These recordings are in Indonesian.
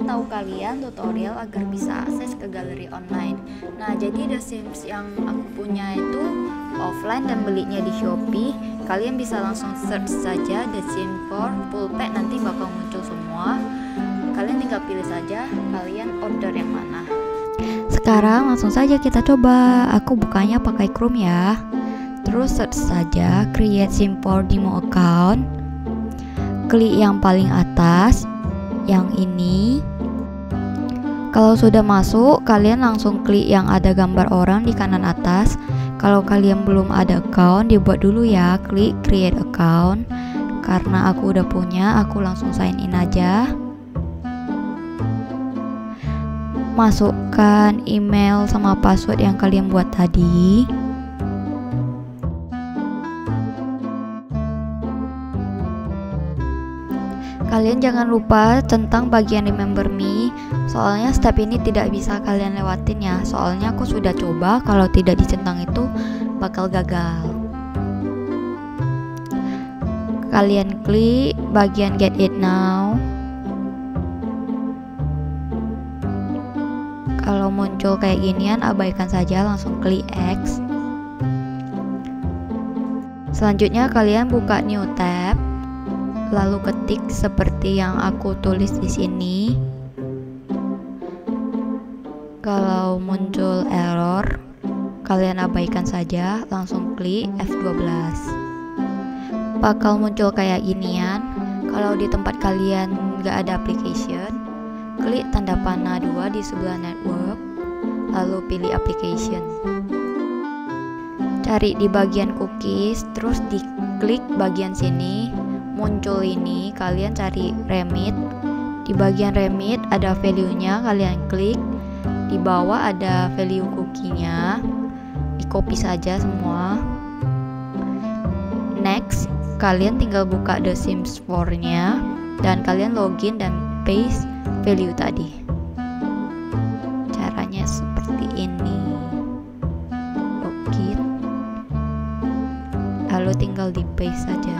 tahu kalian tutorial agar bisa akses ke galeri online. Nah, jadi The Sims yang aku punya itu offline dan belinya di Shopee. Kalian bisa langsung search saja The Sims 4 full pack, nanti bakal muncul semua. Kalian tinggal pilih saja kalian order yang mana. Sekarang langsung saja kita coba. Aku bukanya pakai Chrome ya. Terus search saja create Sims 4 demo account. Klik yang paling atas, yang ini. Kalau sudah masuk, kalian langsung klik yang ada gambar orang di kanan atas. Kalau kalian belum ada account, dibuat dulu ya, klik create account. Karena aku udah punya, aku langsung sign in aja. Masukkan email sama password yang kalian buat tadi. Kalian jangan lupa tentang bagian remember me, soalnya step ini tidak bisa kalian lewatin ya. Soalnya aku sudah coba, kalau tidak dicentang itu bakal gagal. Kalian klik bagian get it now. Kalau muncul kayak ginian, abaikan saja, langsung klik X. Selanjutnya kalian buka new tab. Lalu ketik seperti yang aku tulis di sini. Kalau muncul error, kalian abaikan saja, langsung klik F12. Bakal muncul kayak ginian. Kalau di tempat kalian nggak ada application, klik tanda panah 2 di sebelah network, lalu pilih application. Cari di bagian cookies, terus diklik bagian sini. Muncul ini, kalian cari remit. Di bagian remit ada value-nya, kalian klik. Di bawah ada value cookie-nya, di copy saja semua. Next, kalian tinggal buka The Sims 4-nya dan kalian login dan paste value tadi. Caranya seperti ini. Login, lalu tinggal di paste saja.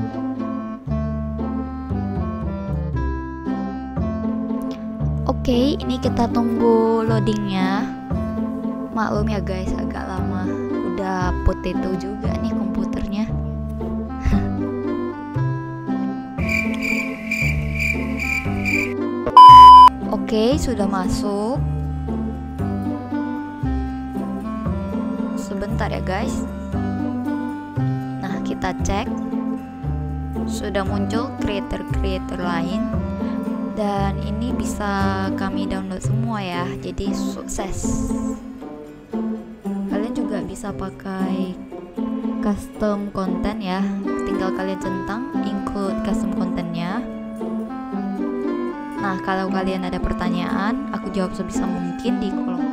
Oke, ini kita tunggu loadingnya. Maklum ya guys, agak lama. Udah potato juga nih komputernya. Oke, sudah masuk. Sebentar ya guys. Nah, kita cek. Sudah muncul creator-creator lain. Dan ini bisa kami download semua ya, jadi sukses. Kalian juga bisa pakai custom content ya, tinggal kalian centang include custom contentnya. Nah, kalau kalian ada pertanyaan, aku jawab sebisa mungkin di kolom